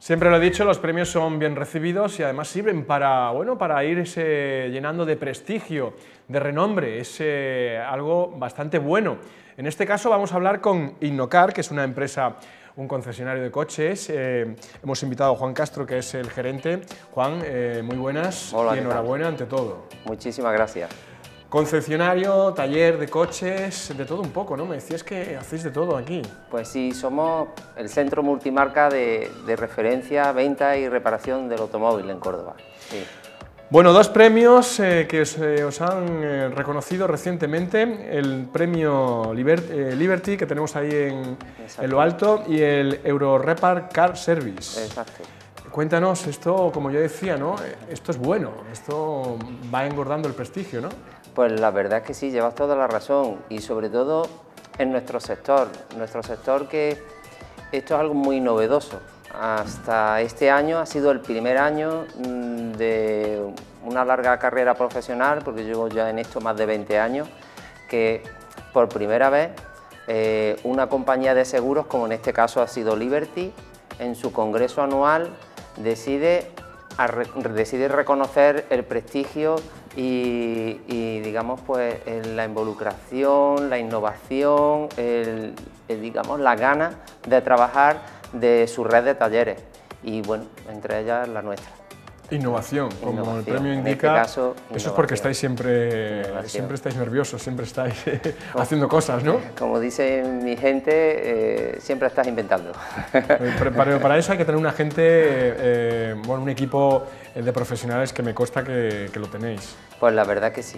Siempre lo he dicho, los premios son bien recibidos y además sirven para, bueno, para irse llenando de prestigio, de renombre, es algo bastante bueno. En este caso vamos a hablar con Innocar, que es una empresa, un concesionario de coches. Hemos invitado a Juan Castro, que es el gerente. Juan, muy buenas. Hola, y enhorabuena ante todo. Muchísimas gracias. Concesionario, taller de coches, de todo un poco, ¿no? Me decías que hacéis de todo aquí. Pues sí, somos el centro multimarca de referencia, venta y reparación del automóvil en Córdoba. Sí. Bueno, dos premios que os han reconocido recientemente, el premio Liberty, que tenemos ahí en lo alto, y el Eurorepar Car Service. Exacto. Cuéntanos, esto, como yo decía, ¿no? Esto es bueno, esto va engordando el prestigio, ¿no? Pues la verdad es que sí, llevas toda la razón, y sobre todo en nuestro sector que esto es algo muy novedoso. Hasta este año ha sido el primer año de una larga carrera profesional, porque llevo ya en esto más de 20 años, que por primera vez una compañía de seguros, como en este caso ha sido Liberty, en su congreso anual decide reconocer el prestigio y digamos, pues, la involucración, la innovación, digamos, la gana de trabajar de su red de talleres y, bueno, entre ellas la nuestra. Innovación, como el premio indica. En este caso, eso es porque estáis siempre estáis nerviosos, siempre estáis haciendo cosas, ¿no? Como dice mi gente, siempre estás inventando. Pero para eso hay que tener una gente, bueno, un equipo de profesionales que me consta que lo tenéis. Pues la verdad que sí.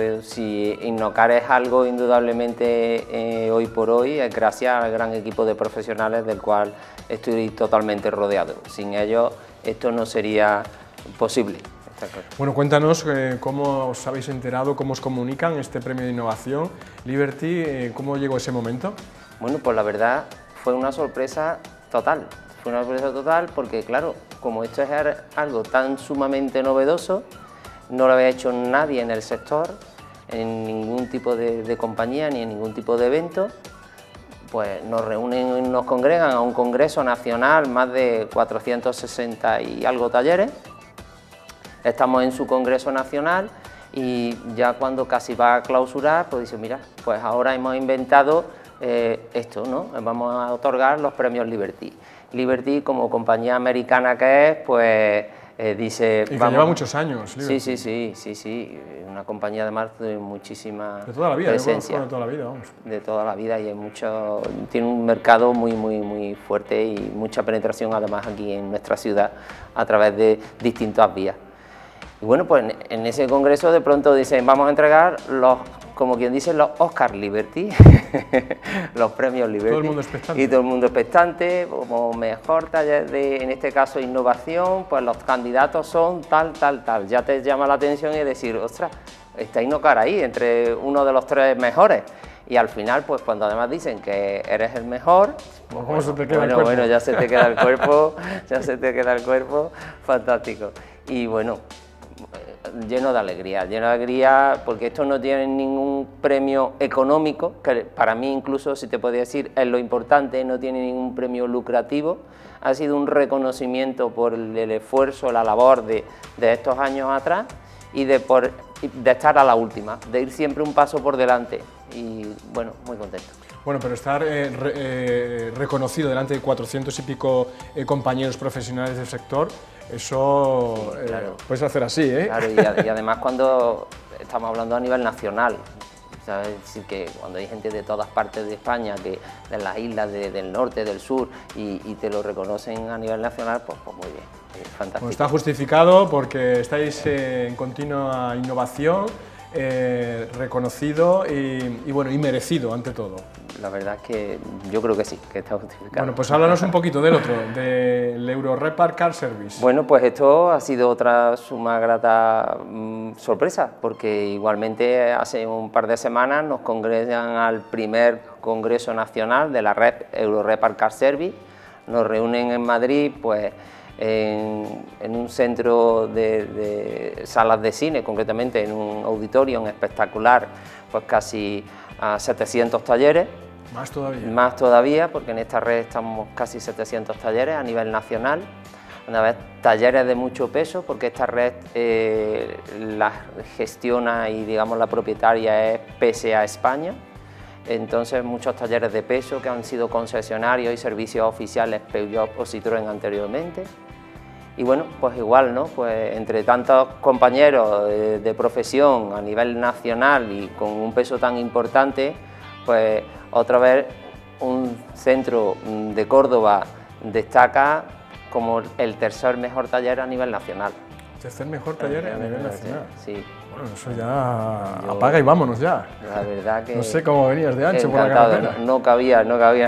Si Innocar es algo indudablemente hoy por hoy, es gracias al gran equipo de profesionales del cual estoy totalmente rodeado. Sin ellos esto no sería posible. Bueno, cuéntanos cómo os habéis enterado, cómo os comunican este premio de innovación Liberty, ¿cómo llegó ese momento? Bueno, pues la verdad fue una sorpresa total. Fue una sorpresa total porque, claro, como esto es algo tan sumamente novedoso, no lo había hecho nadie en el sector, en ningún tipo de compañía ni en ningún tipo de evento. Pues nos reúnen, nos congregan a un congreso nacional, más de 460 y algo talleres. Estamos en su congreso nacional y ya cuando casi va a clausurar, pues dice, mira, pues ahora hemos inventado esto, ¿no? Vamos a otorgar los premios Liberty. Liberty, como compañía americana que es, pues dice... Y que lleva muchos años, Liberty. Sí, una compañía además de muchísima de toda la vida, presencia. De toda la vida, vamos. De toda la vida, y tiene un mercado muy fuerte y mucha penetración además aquí en nuestra ciudad a través de distintas vías. Y bueno, pues en ese congreso de pronto dicen, vamos a entregar como quien dice, los Oscar Liberty, los premios Liberty. Todo el mundo expectante. Y todo el mundo expectante, como mejor taller de, en este caso, innovación, pues los candidatos son tal. Ya te llama la atención y decir, ostras, está Innocar ahí, entre uno de los 3 mejores. Y al final, pues cuando además dicen que eres el mejor, pues ¿cómo se te queda el cuerpo? Bueno, ya se te queda el cuerpo, fantástico. Y bueno, lleno de alegría, porque esto no tiene ningún premio económico, que para mí incluso, si te podría decir, es lo importante, no tiene ningún premio lucrativo. Ha sido un reconocimiento por el esfuerzo, la labor de estos años atrás y de estar a la última, de ir siempre un paso por delante y bueno, muy contento. Bueno, pero estar reconocido delante de 400 y pico compañeros profesionales del sector, eso claro. Puedes hacer así, ¿eh? Claro, y además cuando estamos hablando a nivel nacional, ¿sabes? Es decir, que cuando hay gente de todas partes de España, que de las islas del norte, del sur, y te lo reconocen a nivel nacional, pues muy bien, es fantástico. Bueno, está justificado porque estáis en continua innovación, reconocido y bueno, y merecido ante todo. La verdad es que yo creo que sí, que está justificado. Bueno, pues háblanos un poquito del otro, del Eurorepar Car Service. Bueno, pues esto ha sido otra suma grata sorpresa, porque igualmente hace un par de semanas nos congregan al primer Congreso Nacional de la red Eurorepar Car Service. Nos reúnen en Madrid, pues, en un centro de salas de cine, concretamente en un auditorium espectacular, pues casi a 700 talleres, Más todavía. Más todavía, porque en esta red estamos casi 700 talleres a nivel nacional. Una vez talleres de mucho peso, porque esta red la gestiona y digamos la propietaria es PSA España. Entonces muchos talleres de peso que han sido concesionarios y servicios oficiales Peugeot o Citroën anteriormente. Y bueno, pues igual, ¿no? Pues entre tantos compañeros de profesión a nivel nacional y con un peso tan importante, pues otra vez un centro de Córdoba destaca como el tercer mejor taller a nivel nacional. Tercer mejor taller a nivel nacional. Sí. Bueno, eso ya apaga y vámonos ya. La verdad que... No sé cómo venías de ancho por la carretera. No cabía.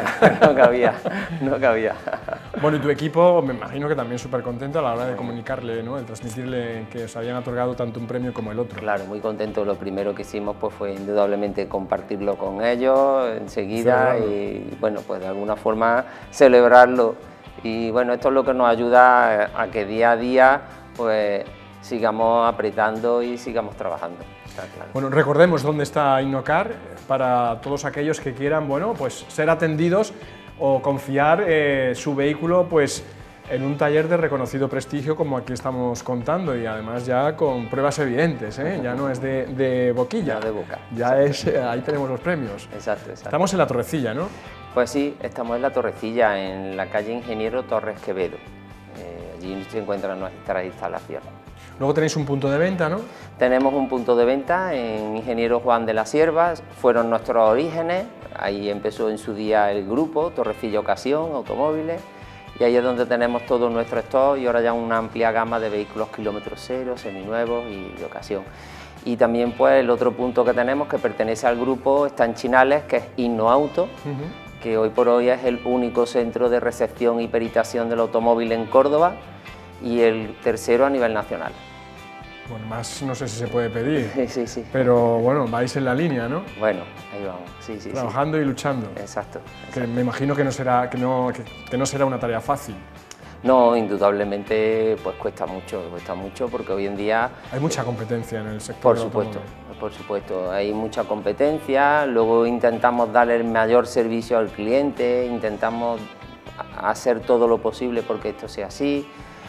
Bueno, y tu equipo, me imagino que también súper contento a la hora de comunicarle, ¿no? De transmitirle que os habían otorgado tanto un premio como el otro. Claro, muy contento. Lo primero que hicimos pues, fue indudablemente compartirlo con ellos enseguida y bueno, pues de alguna forma celebrarlo. Y bueno, esto es lo que nos ayuda a que día a día pues sigamos apretando y sigamos trabajando. Claro. Bueno, recordemos dónde está Innocar para todos aquellos que quieran, bueno, pues ser atendidos o confiar su vehículo pues en un taller de reconocido prestigio como aquí estamos contando y además ya con pruebas evidentes, ¿eh? Ya no es de boquilla, no de boca. Ya es, ahí tenemos los premios. Exacto. Estamos en La Torrecilla, ¿no? Pues sí, estamos en La Torrecilla, en la calle Ingeniero Torres Quevedo. Allí se encuentran nuestras instalaciones. Luego tenéis un punto de venta, ¿no? Tenemos un punto de venta en Ingeniero Juan de la Cierva, fueron nuestros orígenes, ahí empezó en su día el grupo, Torrecilla Ocasión, Automóviles, y ahí es donde tenemos todo nuestro stock y ahora ya una amplia gama de vehículos kilómetros cero, seminuevos y de ocasión. Y también pues el otro punto que tenemos que pertenece al grupo está en Chinales, que es Innoauto, que hoy por hoy es el único centro de recepción y peritación del automóvil en Córdoba y el tercero a nivel nacional. Bueno, más no sé si se puede pedir, sí. Pero bueno, vais en la línea, ¿no? Bueno, ahí vamos, sí. Trabajando y luchando. Exacto. Que me imagino que no será, que no será una tarea fácil. No, indudablemente pues cuesta mucho porque hoy en día... Hay mucha competencia en el sector del automóvil. Por supuesto, hay mucha competencia, luego intentamos darle el mayor servicio al cliente, intentamos hacer todo lo posible porque esto sea así.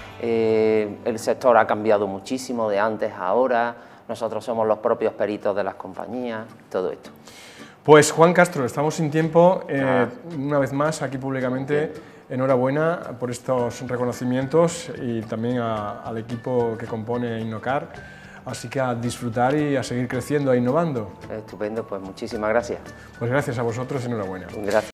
El sector ha cambiado muchísimo de antes a ahora, nosotros somos los propios peritos de las compañías, todo esto. Pues Juan Castro, estamos sin tiempo, una vez más aquí públicamente, enhorabuena por estos reconocimientos y también al equipo que compone Innocar, así que a disfrutar y a seguir creciendo e innovando. Estupendo, pues muchísimas gracias. Pues gracias a vosotros, enhorabuena. Gracias.